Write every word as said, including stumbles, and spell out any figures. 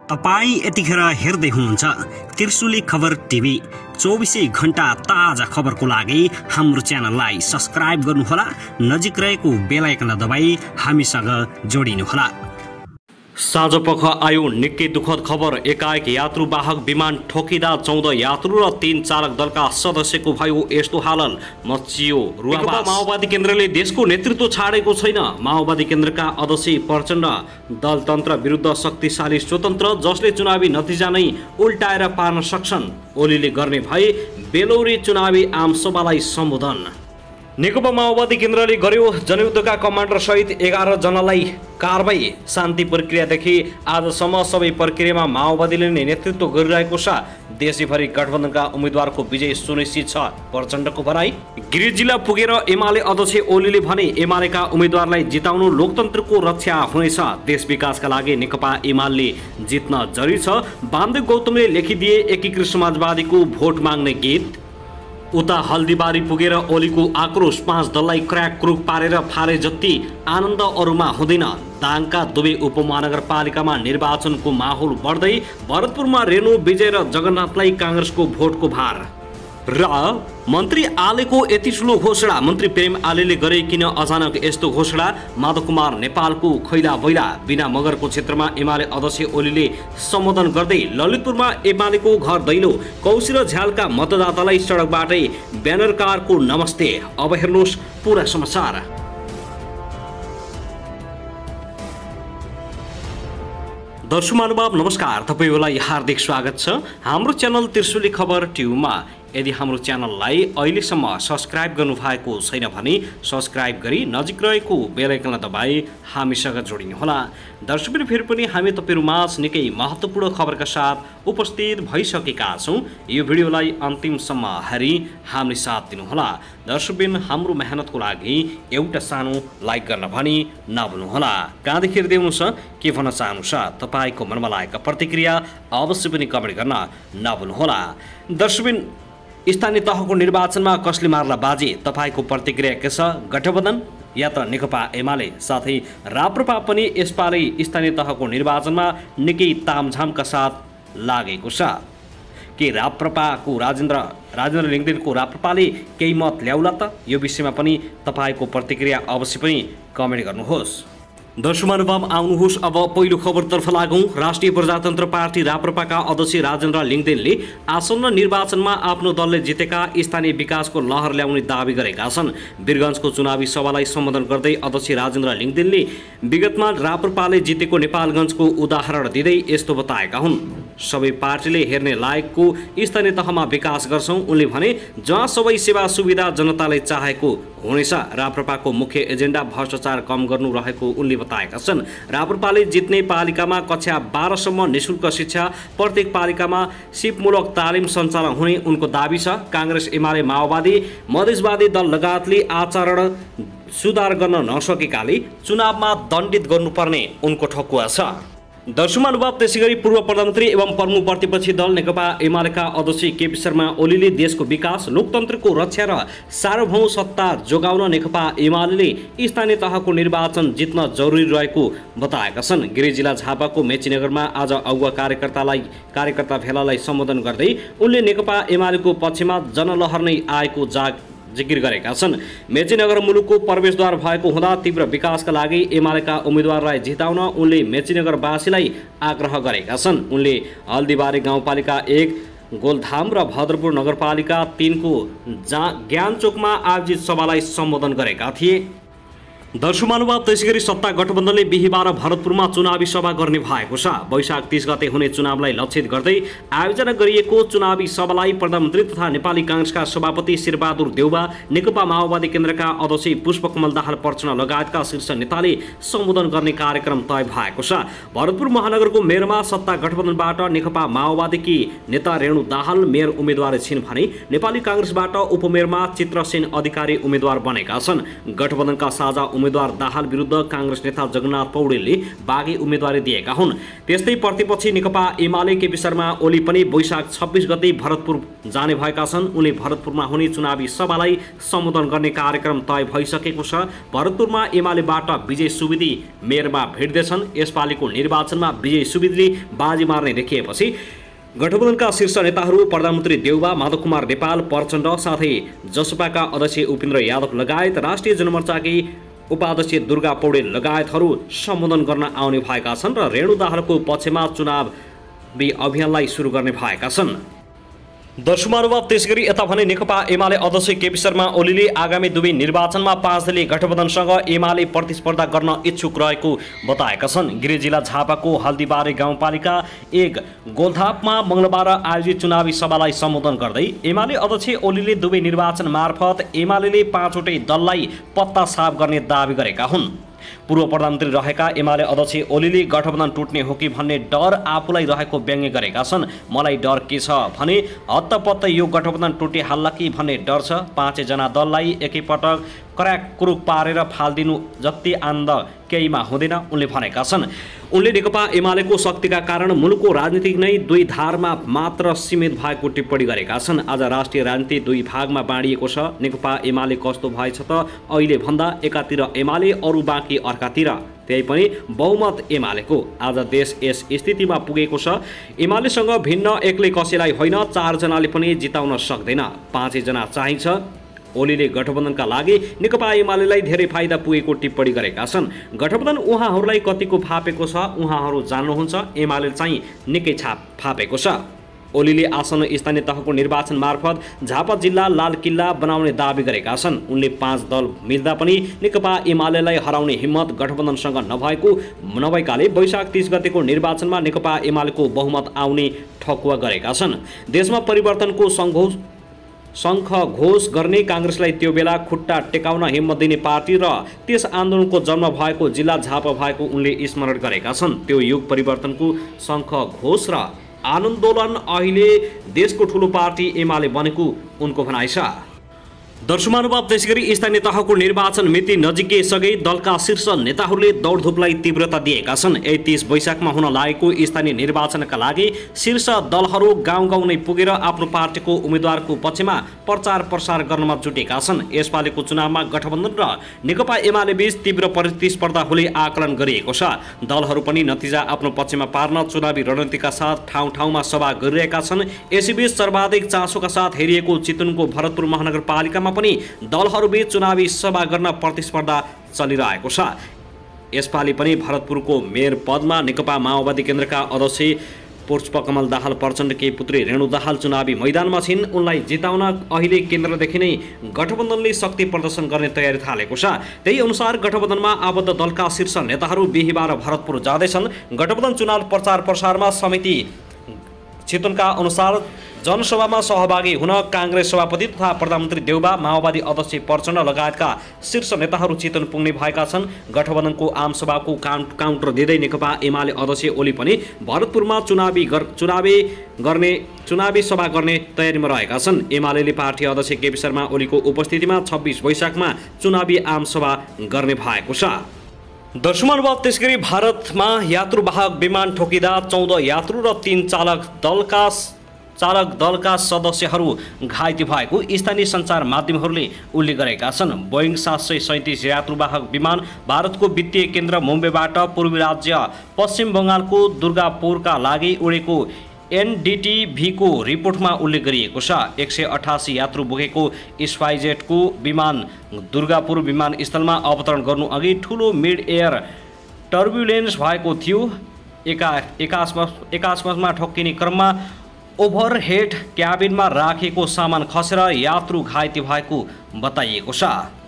तपाई यतिखेर हेर्दै हुनुहुन्छ त्रिशुली खबर टिभी। चौबीसै घण्टा ताजा खबरको लागि हाम्रो च्यानललाई सब्स्क्राइब गर्नुहोला, नजिक रहेको बेल आइकन दबाई हामीसँग जोडिनुहोला। साँझपख आयो निकै दुखद खबर। एकाएक यात्रुवाहक विमान ठोकिँदा चौध यात्रु र तीन चालक दलका सदस्यको भयो यस्तो हालत, मचियो रुवाबास। माओवादी केन्द्रले देशको नेतृत्व छाडेको छैन। माओवादी केन्द्रका अध्यक्ष प्रचण्ड दलतन्त्र विरुद्ध शक्तिशाली स्वतन्त्र, जसले चुनावी नतिजा नै उल्टाएर पार्न सक्छन्। ओलीले गर्ने भए बेलौरी चुनावी आमसभालाई सम्बोधन। नेकपा माओवादी केन्द्रले गर्यो जनयुद्धका कमान्डर सहित एघार जनालाई कारबाही। शान्ति प्रक्रियादेखि आजसम्म सबै प्रक्रियामा माओवादीले नै नेतृत्व गरिरहेको छ। देशैभरि गठबन्धनका उम्मेद्वारको विजय सुनिश्चित छ, प्रचण्डको भनाई। गिरिज जिल्ला पुगेर एमाले अध्यक्ष ओलीले भने एमालेका उम्मेद्वारलाई जिताउनु लोकतन्त्रको रक्षा हुनेछ। देश विकासका लागि नेकपा एमाले जित्न जरुरी छ। वामदेव गौतमले लेखिदिए एकीकृत समाजवादीको भोट माग्ने गीत। उता हल्दीबारी पुगेर ओलीको आक्रोश, पाँच दललाई क्र्याक क्रुक पारेर फाले जति आनन्द अरूमा हुँदैन। दाङका दुवै उपमहानगरपालिकामा निर्वाचनको माहौल बढ्दै, भरतपुरमा रेणु विजय र जगन्नाथलाई काङ्ग्रेसको भोटको भार। र मन्त्री आलेको यति ठुलो घोषणा, मन्त्री प्रेम आलेले गरे किन अचानक यस्तो घोषणा? माधव कुमार नेपालको खैला बैला। बिना मगरको क्षेत्रमा एमाले अध्यक्ष ओलीले सम्बोधन गर्दै ललितपुरमा एमालेको घर दैलो, कौशी र झ्यालका मतदातालाई सडकबाटै ब्यानर कारको नमस्ते। अब हेर्नुहोस् पुरा समाचार। दर्शक महानुभाव नमस्कार, तपाईलाई हार्दिक स्वागत छ हाम्रो च्यानल त्रिशुली खबर टिभीमा। यदि हाम्रो च्यानललाई अहिलेसम्म सब्स्क्राइब गर्नुभएको छैन भने सब्स्क्राइब गरी नजिक रहेको बेल आइकन दबाई हामीसँग जोडिनुहोला। दर्शकहरू, फेरि पनि हामी तपाईहरुमाझ निकै महत्त्वपूर्ण खबरका साथ उपस्थित भइसकेका छौं। यो भिडियोलाई अन्तिमसम्म हेरी हामी साथ दिनुहोला। दर्शकबिन, हाम्रो मेहनतको लागि एउटा सानो लाइक गर्न भनी नभुल्नुहोला। कहाँदेखि हेर्दै हुनुहुन्छ, के भन्न चाहनुहुन्छ, तपाईको मनमा लागेका प्रतिक्रिया अवश्य पनि कमेन्ट गर्न नभुल्नुहोला। दर्शकबिन, स्थानीय तहको निर्वाचनमा कसले मार्ला बाजी? तपाईको प्रतिक्रिया के छ? गठबन्धन या त नेकपा एमाले साथै राप्रपा पनि यसपालि स्थानीय तहको निर्वाचनमा निकै तामझामका साथ लागेको छ। के राप्रपाको राजेन्द्र राजेन्द्र लिङदेनको राप्रपाले केही मत ल्याउला त? यो विषयमा पनि तपाईको प्रतिक्रिया अवश्य पनि कमेन्ट गर्नुहोस्। दर्शक महानुभाव, आउनुहोस् अब पहिलो खबरतर्फ लागौं। राष्ट्रिय प्रजातन्त्र पार्टी राप्रपाका अध्यक्ष राजेन्द्र लिङदेनले आसन्न निर्वाचनमा आफ्नो दलले जितेका स्थानीय विकासको लहर ल्याउने दावी गरेका छन्। वीरगञ्जको चुनावी सभालाई सम्बोधन गर्दै अध्यक्ष राजेन्द्र लिङदेनले विगतमा राप्रपाले जितेको नेपालगञ्जको उदाहरण दिँदै यस्तो बताएका हुन्। सबै पार्टीले हेर्ने लायकको स्थानीय तहमा विकास गर्छौं। उनले भने जहाँ सबै सेवा सुविधा जनताले चाहेको हुनेछ। राप्रपाको मुख्य एजेन्डा भ्रष्टाचार कम गर्नु रहेको उनले बताएका छन्। राप्रपाले जित्ने पालिकामा कक्षा बाह्रसम्म निःशुल्क शिक्षा, प्रत्येक पालिकामा सिपमूलक तालिम सञ्चालन हुने उनको दावी छ। काङ्ग्रेस, एमाले, माओवादी, मधेसवादी दल लगायतले आचरण सुधार गर्न नसकेकाले चुनावमा दण्डित गर्नुपर्ने उनको ठकुवा छ। दर्शक महानुभाव, त्यसैगरी पूर्व प्रधानमन्त्री एवं प्रमुख प्रतिपक्षी दल नेकपा एमालेका अध्यक्ष केपी शर्मा ओलीले देशको विकास, लोकतन्त्रको रक्षा र सार्वभौम सत्ता जोगाउन नेकपा एमाले स्थानीय तहको निर्वाचन जित्न जरुरी रहेको बताएका छन्। गिरिज जिल्ला झापाको मेचीनगरमा आज अगुवा कार्यकर्तालाई कार्यकर्ता भेलालाई सम्बोधन गर्दै उनले नेकपा एमालेको पक्षमा जनलहर नै आएको जाग जिकिर गरेका छन्। मेचीनगर मुलुकको प्रवेशद्वार भएको हुँदा तीव्र विकासका लागि एमालेका उम्मेद्वारलाई जिताउन उनले मेचीनगरवासीलाई आग्रह गरेका छन्। उनले हल्दीबारी गाउँपालिका एक, गोलधाम र भद्रपुर नगरपालिका तीनको ज्ञानचोकमा आयोजित सभालाई सम्बोधन गरेका थिए। दर्शक महानुभाव, त्यसैगरी सत्ता गठबन्धनले बिहिबार भरतपुरमा चुनावी सभा गर्ने भएको छ। वैशाख तीस गते हुने चुनावलाई लक्षित गर्दै आयोजना गरिएको चुनावी सभालाई प्रधानमन्त्री तथा नेपाली काङ्ग्रेसका सभापति शेरबहादुर देउबा, नेकपा माओवादी केन्द्रका अध्यक्ष पुष्पकमल दाहाल प्रचण्ड लगायतका शीर्ष नेताले सम्बोधन गर्ने कार्यक्रम तय भएको छ। भरतपुर महानगरको मेयरमा सत्ता गठबन्धनबाट नेकपा माओवादीकी नेता रेणु दाहाल मेयर उम्मेद्वार छिन् भने नेपाली काङ्ग्रेसबाट उपमेयरमा चित्रसेन अधिकारी उम्मेद्वार बनेका छन्। गठबन्धनका साझा उम्मेद्वार दाहाल विरुद्ध काङ्ग्रेस नेता जगन्नाथ पौडेलले बागी उम्मेदवारी दिएका हुन्। त्यस्तै प्रतिपक्षी नेकपा एमाले केपी शर्मा ओली पनि वैशाख छब्बिस गते भरतपुर जाने भएका छन्। उनले भरतपुरमा हुने चुनावी सभालाई सम्बोधन गर्ने कार्यक्रम तय भइसकेको छ। भरतपुरमा एमालेबाट विजय सुवेदी मेयरमा भिड्दैछन्। यसपालिको निर्वाचनमा विजय सुवेदीले बाजी मार्ने देखिएपछि गठबन्धनका शीर्ष नेताहरू प्रधानमन्त्री देउबा, माधव कुमार नेपाल, प्रचण्ड साथै जसपाका अध्यक्ष उपेन्द्र यादव लगायत राष्ट्रिय जनमोर्चाकी उपाध्यक्ष दुर्गा पौडेल लगायतहरू सम्बोधन गर्न आउने भएका छन् र रेणु दाहालको पक्षमा चुनावी अभियानलाई सुरु गर्ने भएका छन्। दर्शक महानुभाव, त्यसगरी यता भने नेकपा एमाले अध्यक्ष केपी शर्मा ओलीले आगामी दुवै निर्वाचनमा पाँच दलीय गठबन्धनसँग एमाले प्रतिस्पर्धा गर्न इच्छुक रहेको बताएका छन्। गृह जिल्ला झापाको हल्दीबारी गाउँपालिका एक गोलथापमा मंगलबार आयोजित चुनावी सभालाई सम्बोधन गर्दै एमाले अध्यक्ष ओलीले दुवै निर्वाचन मार्फत एमाले पाँचवटै दललाई पत्ता साफ गर्ने दावी गरेका हुन्। पूर्व प्रधानमन्त्री रहेका एमाले अध्यक्ष ओलीले गठबन्धन टुट्ने हो कि भन्ने डर आफूलाई रहेको व्यङ्ग्य गरेका छन्। मलाई डर के छ भने हत्तपत्त यो गठबन्धन टुटिहाल्ला कि भन्ने डर छ। पाँचैजना दललाई एकैपटक क्र्याक कुरुक पारेर फालिदिनु जति आनन्द केहीमा हुँदैन उनले भनेका छन्। उनले नेकपा एमालेको शक्तिका कारण मुलुकको राजनीति नै दुई धारमा मात्र सीमित भएको टिप्पणी गरेका छन्। आज राष्ट्रिय राजनीति दुई भागमा बाँडिएको छ। नेकपा एमाले कस्तो भएछ त अहिले भन्दा एकातिर एमाले अरू बाँकी अर्कातिर, त्यही पनि बहुमत एमालेको। आज देश यस स्थितिमा पुगेको छ। एमालेसँग भिन्न एक्लै कसैलाई होइन, चारजनाले पनि जिताउन सक्दैन, पाँचैजना चाहिन्छ। ओलीले गठबन्धनका लागि नेकपा एमालेलाई धेरै फाइदा पुगेको टिप्पणी गरेका छन्। गठबन्धन उहाँहरूलाई कतिको फापेको छ उहाँहरू जान्नुहुन्छ, एमाले चाहिँ निकै छाप फापेको छ। ओलीले आसन स्थानीय तहको निर्वाचन मार्फत झापा जिल्ला लाल किल्ला बनाउने दावी गरेका छन्। उनले पाँच दल मिल्दा पनि नेकपा एमालेलाई हराउने हिम्मत गठबन्धनसँग नभएको नभएकाले वैशाख तीस गतेको निर्वाचनमा नेकपा एमालेको बहुमत आउने ठकुवा गरेका छन्। देशमा परिवर्तनको सङ्घोष शङ्ख घोष गर्ने काङ्ग्रेसलाई त्यो बेला खुट्टा टेकाउन हिम्मत दिने पार्टी र त्यस आन्दोलनको जन्म भएको जिल्ला झापा भएको उनले स्मरण गरेका छन्। त्यो युग परिवर्तनको शङ्ख घोष र आन्दोलन अहिले देशको ठुलो पार्टी एमाले बनेको उनको भनाइ छ। दर्शक महानुभाव, त्यसगरी स्थानीय तहको निर्वाचन मिति नजिकैसँगै दलका शीर्ष नेताहरूले दौडधुपलाई तीव्रता दिएका छन्। यही तीस वैशाखमा हुन लागेको स्थानीय निर्वाचनका लागि शीर्ष दलहरू गाउँ गाउँ नै पुगेर आफ्नो पार्टीको उम्मेद्वारको पक्षमा प्रचार प्रसार गर्नमा जुटेका छन्। यसपालिको चुनावमा गठबन्धन र नेकपा एमाले बीच तीव्र प्रतिस्पर्धा हुने आकलन गरिएको छ। दलहरू पनि नतिजा आफ्नो पक्षमा पार्न चुनावी रणनीतिका साथ ठाउँ ठाउँमा सभा गरिरहेका छन्। यसैबीच सर्वाधिक चासोका साथ हेरिएको चितवनको भरतपुर महानगरपालिकामा पनि दलहरूबीच चुनावी सभा गर्न प्रतिस्पर्धा चलिरहेको छ। यसपालि पनि भरतपुरको मेयर पदमा नेकपा माओवादी केन्द्रका अध्यक्ष पुष्पकमल दाहाल प्रचण्डकी पुत्री रेणु दाहाल चुनावी मैदानमा छिन्। उनलाई जिताउन अहिले केन्द्रदेखि नै गठबन्धनले शक्ति प्रदर्शन गर्ने तयारी थालेको छ। त्यही अनुसार गठबन्धनमा आबद्ध दलका शीर्ष नेताहरू बिहिबार भरतपुर जाँदैछन्। गठबन्धन चुनाव प्रचार प्रसारमा समिति चितवनका अनुसार जनसभामा सहभागी हुन काङ्ग्रेस सभापति तथा प्रधानमन्त्री देउबा, माओवादी अध्यक्ष प्रचण्ड लगायतका शीर्ष नेताहरू चितवन पुग्ने भएका छन्। गठबन्धनको आमसभाको काउन्टर दिँदै नेकपा एमाले अध्यक्ष ओली पनि भरतपुरमा चुनावी गर चुनावी गर्ने चुनावी सभा गर्ने तयारीमा रहेका छन्। एमाले पार्टी अध्यक्ष केपी शर्मा ओलीको उपस्थितिमा छब्बिस वैशाखमा चुनावी आमसभा गर्ने भएको छ। दर्शक महानुभाव, त्यसगरी भारतमा यात्रुवाहक विमान ठोकिँदा चौध यात्रु र तीन चालक दलका चालक दलका सदस्यहरू घाइते भएको स्थानीय सञ्चार माध्यमहरूले उल्लेख गरेका छन्। बोइङ सात सय सैँतिस यात्रुवाहक विमान भारतको वित्तीय केन्द्र मुम्बईबाट पूर्वी राज्य पश्चिम बङ्गालको दुर्गापुरका लागि उडेको एनडिटिभीको रिपोर्टमा उल्लेख गरिएको छ। एक सय अठासी यात्रु बोकेको स्पाइसजेटको विमान दुर्गापुर विमानस्थलमा अवतरण गर्नु अघि ठुलो मिड एयर टर्ब्युलेन्स भएको थियो। एका एकास्ममा ठोक्किने क्रममा ओभरहेड क्याबिनमा राखेको सामान खसेर यात्रु घाइते भएको बताइएको छ।